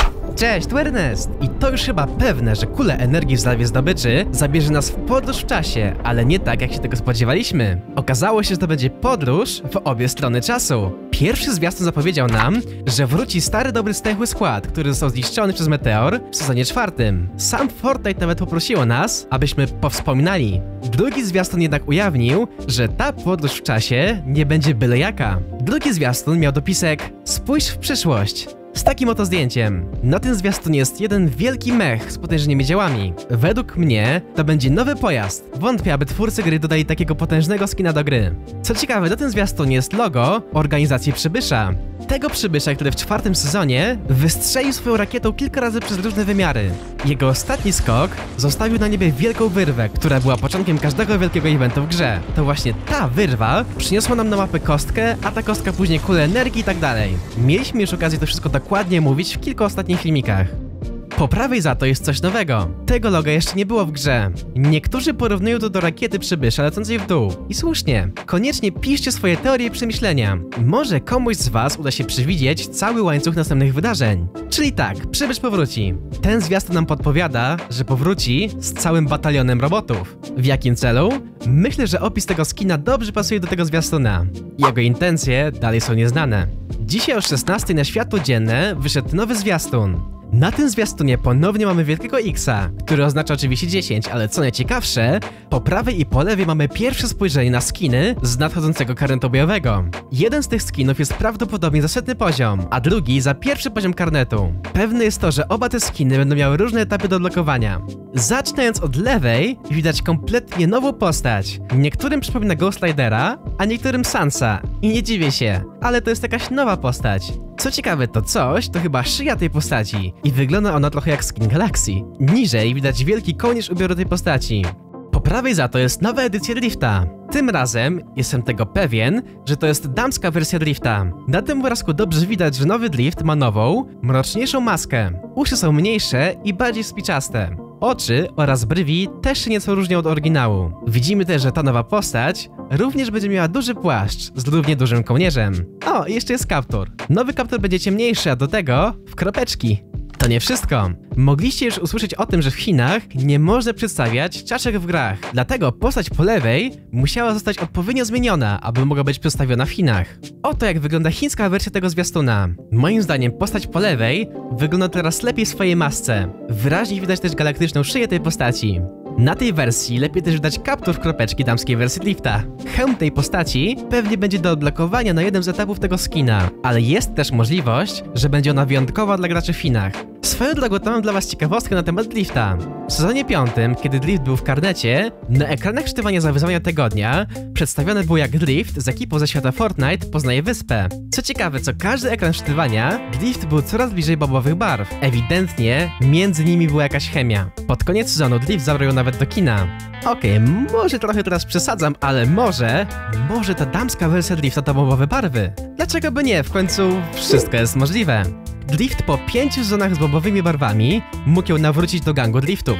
Cześć, tu Ernest! I to już chyba pewne, że kule energii w zalewie zdobyczy zabierze nas w podróż w czasie, ale nie tak, jak się tego spodziewaliśmy. Okazało się, że to będzie podróż w obie strony czasu. Pierwszy zwiastun zapowiedział nam, że wróci stary dobry stęchły skład, który został zniszczony przez meteor w sezonie 4. Sam Fortnite nawet poprosiło nas, abyśmy powspominali. Drugi zwiastun jednak ujawnił, że ta podróż w czasie nie będzie byle jaka. Drugi zwiastun miał dopisek "Spójrz w przyszłość". Z takim oto zdjęciem. Na tym zwiastunie jest jeden wielki mech z potężnymi działami. Według mnie to będzie nowy pojazd. Wątpię, aby twórcy gry dodali takiego potężnego skina do gry. Co ciekawe, na tym zwiastunie jest logo organizacji Przybysza. Tego Przybysza, który w 4. sezonie wystrzelił swoją rakietą kilka razy przez różne wymiary. Jego ostatni skok zostawił na niebie wielką wyrwę, która była początkiem każdego wielkiego eventu w grze. To właśnie ta wyrwa przyniosła nam na mapę kostkę, a ta kostka później kulę energii i tak dalej. Mieliśmy już okazję to wszystko dokładnie mówić w kilku ostatnich filmikach. Po prawej za to jest coś nowego. Tego loga jeszcze nie było w grze. Niektórzy porównują to do rakiety Przybysza lecącej w dół. I słusznie. Koniecznie piszcie swoje teorie i przemyślenia. Może komuś z was uda się przewidzieć cały łańcuch następnych wydarzeń. Czyli tak, Przybysz powróci. Ten zwiastun nam podpowiada, że powróci z całym batalionem robotów. W jakim celu? Myślę, że opis tego skina dobrze pasuje do tego zwiastuna. Jego intencje dalej są nieznane. Dzisiaj o 16 na światło dzienne wyszedł nowy zwiastun. Na tym zwiastunie ponownie mamy wielkiego X-a, który oznacza oczywiście 10, ale co najciekawsze, po prawej i po lewej mamy pierwsze spojrzenie na skiny z nadchodzącego karnetu bojowego. Jeden z tych skinów jest prawdopodobnie za 100. poziom, a drugi za 1. poziom karnetu. Pewne jest to, że oba te skiny będą miały różne etapy do odblokowania. Zaczynając od lewej, widać kompletnie nową postać. Niektórym przypomina Ghost Ridera, a niektórym Sansa. I nie dziwię się, ale to jest jakaś nowa postać. Co ciekawe, to coś to chyba szyja tej postaci i wygląda ona trochę jak skin Galaxy. Niżej widać wielki kołnierz ubioru tej postaci. Po prawej za to jest nowa edycja Drifta. Tym razem jestem tego pewien, że to jest damska wersja Drifta. Na tym obrazku dobrze widać, że nowy Drift ma nową, mroczniejszą maskę. Uszy są mniejsze i bardziej spiczaste. Oczy oraz brwi też się nieco różnią od oryginału. Widzimy też, że ta nowa postać również będzie miała duży płaszcz z równie dużym kołnierzem. O, i jeszcze jest kaptur. Nowy kaptur będzie ciemniejszy, a do tego w kropeczki. To nie wszystko. Mogliście już usłyszeć o tym, że w Chinach nie można przedstawiać czaszek w grach. Dlatego postać po lewej musiała zostać odpowiednio zmieniona, aby mogła być przedstawiona w Chinach. Oto jak wygląda chińska wersja tego zwiastuna. Moim zdaniem postać po lewej wygląda teraz lepiej w swojej masce. Wyraźnie widać też galaktyczną szyję tej postaci. Na tej wersji lepiej też widać kaptur w kropeczki damskiej wersji Drifta. Hełm tej postaci pewnie będzie do odblokowania na jednym z etapów tego skina, ale jest też możliwość, że będzie ona wyjątkowa dla graczy w Chinach. Swoją drogą to mam dla was ciekawostkę na temat Drifta. W sezonie 5, kiedy Drift był w karnecie, na ekranach czytywania za wyzwania tygodnia przedstawione było, jak Drift z ekipą ze świata Fortnite poznaje wyspę. Co ciekawe, co każdy ekran czytywania, Drift był coraz bliżej bobowych barw. Ewidentnie między nimi była jakaś chemia. Pod koniec sezonu Drift zabrał ją nawet do kina. Okej, może trochę teraz przesadzam, ale może ta damska wersja Drifta to bobowe barwy. Dlaczego by nie? W końcu wszystko jest możliwe. Drift po 5 sezonach z bobowymi barwami mógł ją nawrócić do gangu driftów.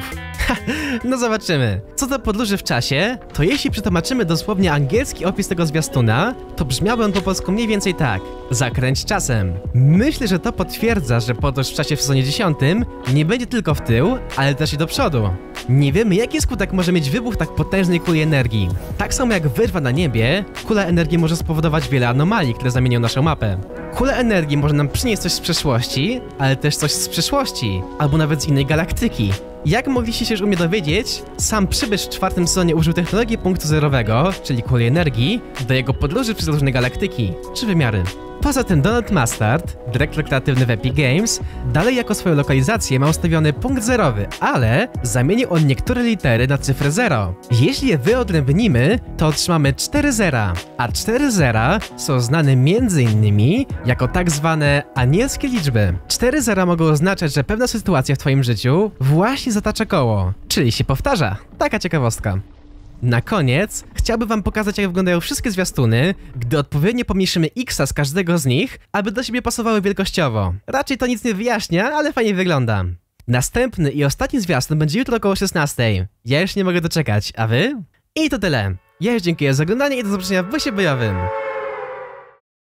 No zobaczymy. Co do podróży w czasie, to jeśli przetłumaczymy dosłownie angielski opis tego zwiastuna, to brzmiałby on po polsku mniej więcej tak: zakręć czasem. Myślę, że to potwierdza, że podróż w czasie w sezonie 10 nie będzie tylko w tył, ale też i do przodu. Nie wiemy, jaki skutek może mieć wybuch tak potężnej kuli energii. Tak samo jak wyrwa na niebie, kula energii może spowodować wiele anomalii, które zamienią naszą mapę. Kula energii może nam przynieść coś z przeszłości, ale też coś z przyszłości, albo nawet z innej galaktyki. Jak mogliście się już u mnie dowiedzieć, sam Przybysz w 4. sezonie użył technologii punktu zerowego, czyli kuli energii, do jego podróży przez różne galaktyki, czy wymiary. Poza tym Donald Mustard, dyrektor kreatywny w Epic Games, dalej jako swoją lokalizację ma ustawiony punkt zerowy, ale zamienił on niektóre litery na cyfrę 0. Jeśli je wyodrębnimy, to otrzymamy 4 zera, a 4 zera są znane m.in. jako tak zwane anielskie liczby. 4 zera mogą oznaczać, że pewna sytuacja w twoim życiu właśnie zatacza koło, czyli się powtarza. Taka ciekawostka. Na koniec chciałbym wam pokazać, jak wyglądają wszystkie zwiastuny, gdy odpowiednio pomniejszymy X-a z każdego z nich, aby do siebie pasowały wielkościowo. Raczej to nic nie wyjaśnia, ale fajnie wygląda. Następny i ostatni zwiastun będzie jutro około 16. Ja już nie mogę doczekać, a wy? I to tyle. Ja już dziękuję za oglądanie i do zobaczenia w busie bojowym.